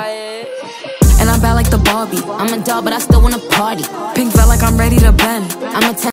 And I'm bad like the Barbie. I'm a doll, but I still wanna party. Pink felt like I'm ready to bend. I'm a 10.